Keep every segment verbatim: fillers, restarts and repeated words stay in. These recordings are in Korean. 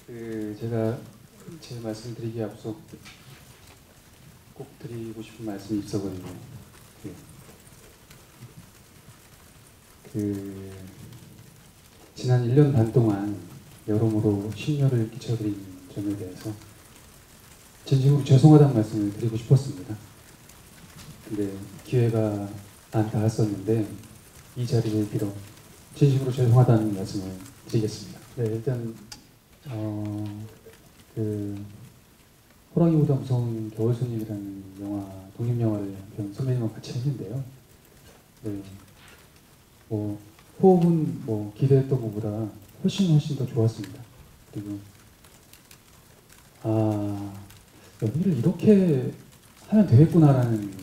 그 제가 제 말씀드리기에 앞서 꼭 드리고 싶은 말씀이 있어가지고 그, 그 지난 일 년 반 동안 여러모로 심려를 끼쳐드린 점에 대해서 진심으로 죄송하다는 말씀을 드리고 싶었습니다. 근데 기회가 안 닿았었는데 이 자리를 빌어 진심으로 죄송하다는 말씀을 드리겠습니다. 네, 일단 어, 그 호랑이보다 무서운 겨울손님이라는 영화, 독립영화를 한 선배님과 같이 했는데요. 네, 뭐 호흡은 뭐 기대했던 것보다 훨씬 훨씬 더 좋았습니다. 그리고 아, 연기를 이렇게 하면 되겠구나라는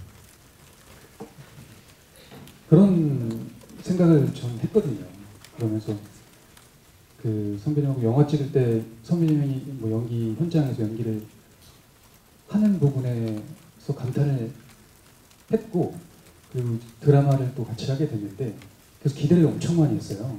그런 생각을 전 했거든요. 그러면서 그 선배님하고 영화 찍을 때 선배님이 뭐 연기 현장에서 연기를 하는 부분에서 감탄을 했고, 그리고 드라마를 또 같이 하게 됐는데 그래서 기대를 엄청 많이 했어요.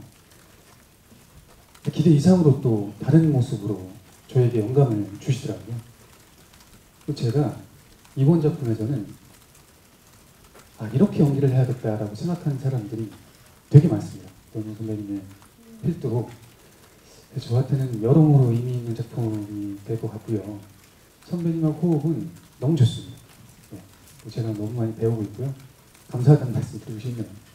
기대 이상으로 또 다른 모습으로 저에게 영감을 주시더라고요. 제가 이번 작품에서는 아, 이렇게 연기를 해야겠다라고 생각하는 사람들이 되게 많습니다. 노영 선배님의 필두로. 저한테는 여러모로 의미 있는 작품이 될 것 같고요. 선배님하고 호흡은 너무 좋습니다. 네, 제가 너무 많이 배우고 있고요. 감사하다는 말씀 드리고 싶네요.